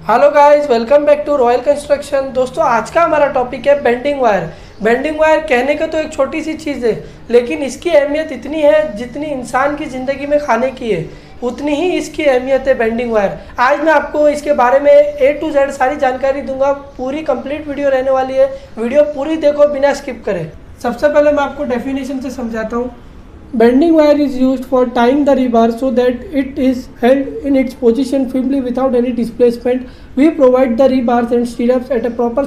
Hello guys, welcome back to Royal Construction. दोस्तों, आज का हमारा टॉपिक है बेंडिंग वायर। बेंडिंग वायर कहने का तो एक छोटी सी चीज़ है, लेकिन इसकी अहमियत इतनी है जितनी इंसान की ज़िंदगी में खाने की है उतनी ही इसकी अहमियत है बेंडिंग वायर। आज मैं आपको इसके बारे में A to Z सारी जानकारी दूंगा। पूरी कंप्लीट वीडियो रहने वाली है, वीडियो पूरी देखो बिना स्किप करें। सबसे पहले मैं आपको डेफिनेशन से समझाता हूँ। Bending wire is used for tying the rebar so that it is held in its position firmly without any displacement. We provide the rebars and stirrups at a proper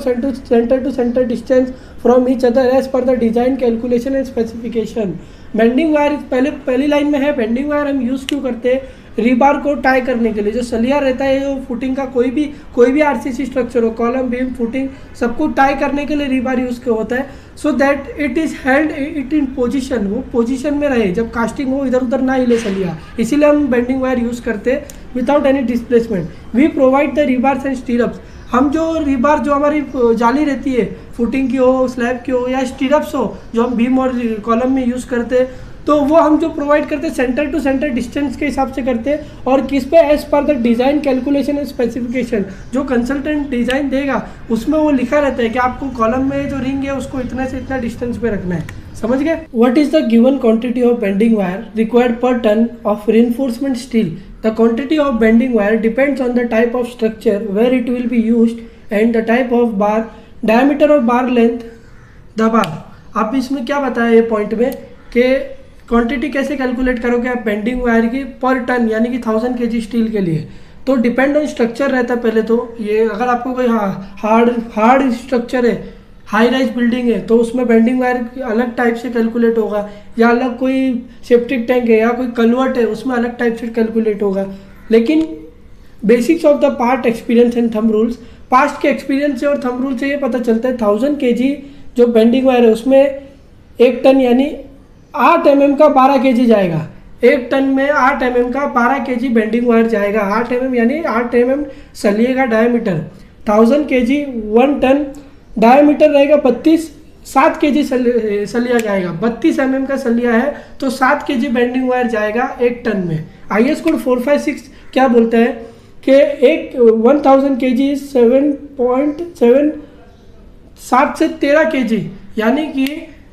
center distance from each other as per the design calculation and specification. Bending wire पहली line में है। Bending wire हम use क्यों करते हैं? Rebar को tie करने के लिए। जो सलिया रहता है, जो फुटिंग का कोई भी आरसीसी स्ट्रक्चर हो, कॉलम, बीम, फुटिंग, सबको टाई करने के लिए रीबार यूज़ होता है। So that it is held it in position, वो पोजीशन में रहे जब कास्टिंग हो, इधर उधर ना हिले सलिया। इसीलिए हम बेंडिंग वायर यूज़ करते हैं without any displacement. We provide the rebars and stirrups. हम जो रीबार जो हमारी जाली रहती है, फुटिंग की हो, स्लैब की हो, या स्टीरअप्स हो जो हम बीम और कॉलम में यूज़ करते हैं, तो वो हम जो प्रोवाइड करते हैं सेंटर टू सेंटर डिस्टेंस के हिसाब से करते हैं। और किस पे? As per the design calculation and specification. जो कंसल्टेंट डिज़ाइन देगा उसमें वो लिखा रहता है कि आपको कॉलम में जो रिंग है उसको इतना से इतना डिस्टेंस पे रखना है। समझ गए? What is the given quantity of bending wire required per ton of reinforcement steel? The quantity of bending wire depends on the type of structure where it will be used and the type of bar, diameter of bar length, the bar. आप इसमें क्या बताया ये point में कि quantity कैसे calculate करोगे आप बेंडिंग वायर की पर टन, यानी कि 1000 kg स्टील के लिए? तो डिपेंड ऑन स्ट्रक्चर रहता है पहले तो। ये अगर आपको कोई हार्ड स्ट्रक्चर है, हाई राइज बिल्डिंग है, तो उसमें बेंडिंग वायर अलग टाइप से कैलकुलेट होगा, या अलग कोई सेप्टिक टैंक है या कोई कन्वर्ट है उसमें अलग टाइप से कैलकुलेट होगा। लेकिन basics of the part experience and thumb rules, past के एक्सपीरियंस से और थंब रूल से ये पता चलता है 1000 kg जो बेंडिंग वायर है उसमें 1 टन यानी 8 mm का 12 kg जाएगा। 1 टन में 8 mm का 12 kg बेंडिंग वायर जाएगा। 8 mm यानी 8 mm सलिए का डायमीटर। 1000 kg 1 टन डायमीटर रहेगा 7 kg सलिया जाएगा। 32 mm का सलिया है तो 7 kg बेंडिंग वायर जाएगा 1 टन में। IS कोड 456 क्या बोलता है कि 1000 kg 7.7 7 से 13 kg, यानी कि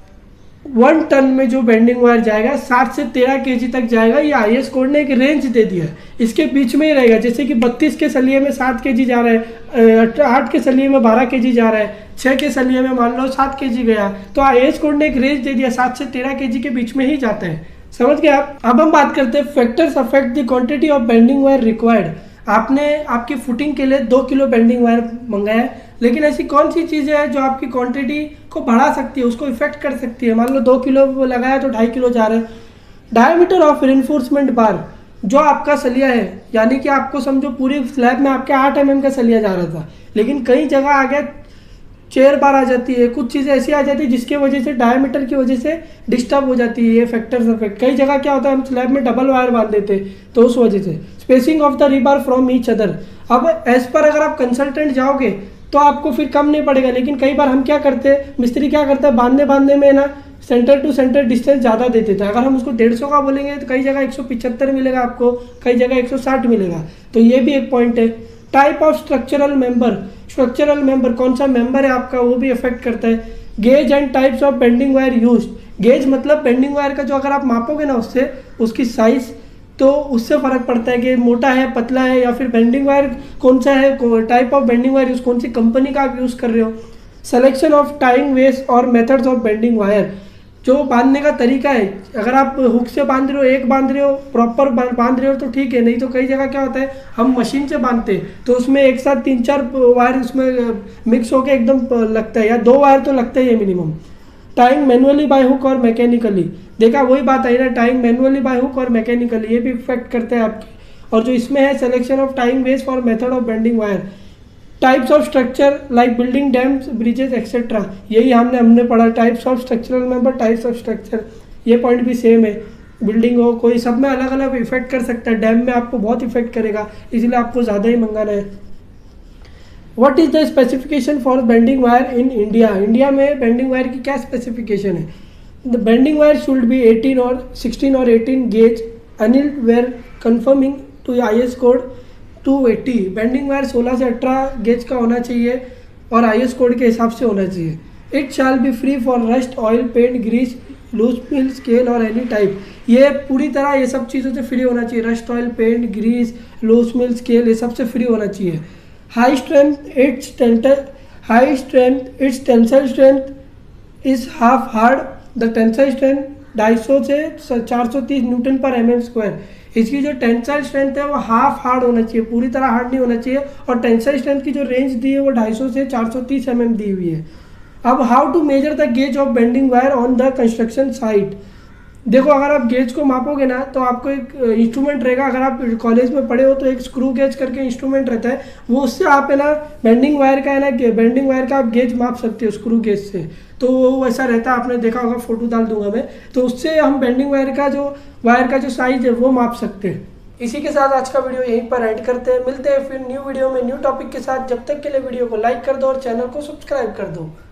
1 टन में जो बेंडिंग वायर जाएगा 7 से 13 kg तक जाएगा। ये IS कोड ने एक रेंज दे दिया है, इसके बीच में ही रहेगा। जैसे कि 32 के सलिए में 7 kg जा रहा है, 8 के सलिए में 12 kg जा रहा है, 6 के सलिए में मान लो 7 kg गया, तो IS कोड ने एक रेंज दे दिया, 7 से 13 kg के बीच में ही जाता है। समझ गए आप? अब हम बात करते हैं factors affect the quantity of bending wire required. आपने आपकी फुटिंग के लिए 2 किलो बेंडिंग वायर मंगाया है, लेकिन ऐसी कौन सी चीज़ है जो आपकी क्वांटिटी को बढ़ा सकती है, उसको इफेक्ट कर सकती है? मान लो 2 किलो लगाया तो 2.5 किलो जा रहा है। डायमीटर ऑफ रिइंफोर्समेंट बार, जो आपका सलिया है, यानी कि आपको समझो पूरी स्लैब में आपके 8 mm का सलिया जा रहा था, लेकिन कई जगह आ गया चेयर बार आ जाती है, कुछ चीज़ें ऐसी आ जाती है जिसकी वजह से डायमीटर की वजह से डिस्टर्ब हो जाती है। ये फैक्टर्स अफेक्ट। कई जगह क्या होता है, हम स्लैब में डबल वायर बांध देते हैं तो उस वजह से। Spacing of the rebar from each other, अब एज पर अगर आप कंसल्टेंट जाओगे तो आपको फिर कम नहीं पड़ेगा, लेकिन कई बार हम क्या करते हैं, मिस्त्री क्या करता है, बांधने में ना सेंटर टू सेंटर डिस्टेंस ज़्यादा दे देता है। अगर हम उसको 150 का बोलेंगे तो कई जगह 175 मिलेगा आपको, कई जगह 160 मिलेगा। तो ये भी एक पॉइंट है। टाइप ऑफ स्ट्रक्चरल मेंबर, कौन सा मेंबर है आपका, वो भी अफेक्ट करता है। Gauge and types of bending wire used. Gauge मतलब बेंडिंग वायर का जो अगर आप मापोगे ना उससे उसकी साइज, तो उससे फ़र्क पड़ता है कि मोटा है, पतला है, या फिर बेंडिंग वायर कौन सा है, type of bending wire use, कौन सी कंपनी का आप यूज़ कर रहे हो। सिलेक्शन ऑफ टाइंग वेस और मेथड्स ऑफ बेंडिंग वायर, जो बांधने का तरीका है। अगर आप हुक से बांध रहे हो, एक बांध रहे हो, प्रॉपर बांध रहे हो तो ठीक है, नहीं तो कई जगह क्या होता है हम मशीन से बांधते हैं तो उसमें एक साथ 3-4 वायर उसमें मिक्स होकर एकदम लगता है, या 2 वायर तो लगता ही है minimum. Tying manually by hook और मैकेनिकली, देखा वही बात आई ना, टाइंग मैनुअली बाय हुक और मैकेनिकली, ये भी इफेक्ट करते हैं आपकी। और जो इसमें है selection of tying ways for method of bending wire. Types of structure like building, dams, bridges etcetera, यही हमने पढ़ा। Types of structural member, types of structure, ये पॉइंट भी सेम है। बिल्डिंग हो कोई, सब में अलग अलग इफेक्ट कर सकता है। डैम में आपको बहुत इफेक्ट करेगा, इसलिए आपको ज़्यादा ही मंगाना है। What is the specification for bending wire in India? India में बेंडिंग वायर की क्या स्पेसिफिकेशन है? The bending wire should be 18 और 16 और 18 gauge annealed wire conforming to IS code 280। Bending wire 16 से 18 गेज का होना चाहिए और IS कोड के हिसाब से होना चाहिए। It shall be free for rust, oil, paint, grease, loose pill, scale और एनी टाइप। ये पूरी तरह ये सब चीज़ों से फ्री होना चाहिए। Rust, oil, paint, grease, loose mill, scale, ये सब से फ्री होना चाहिए। High strength its tensile strength is half hard. The tensile strength 250 से 430 न्यूटन पर mm²। इसकी जो टेंसाइल स्ट्रेंथ है वो हाफ हार्ड होना चाहिए, पूरी तरह हार्ड नहीं होना चाहिए। और टेंसाइल स्ट्रेंथ की जो रेंज दी है वो 250 से 430 mm दी हुई है। अब how to measure the gauge of bending wire on the construction site. देखो, अगर आप गेज को मापोगे ना तो आपको एक इंस्ट्रूमेंट रहेगा। अगर आप कॉलेज में पढ़े हो तो एक स्क्रू गेज करके इंस्ट्रूमेंट रहता है, वो उससे आप है ना बेंडिंग वायर का है ना बेंडिंग वायर का आप गेज माप सकते हो स्क्रू गेज से। तो वो वैसा रहता है, आपने देखा होगा, फोटो डाल दूंगा मैं। तो उससे हम बेंडिंग वायर का जो साइज है वो माप सकते हैं। इसी के साथ आज का वीडियो यहीं पर एंड करते हैं। मिलते हैं फिर न्यू वीडियो में न्यू टॉपिक के साथ। जब तक के लिए वीडियो को लाइक कर दो और चैनल को सब्सक्राइब कर दो।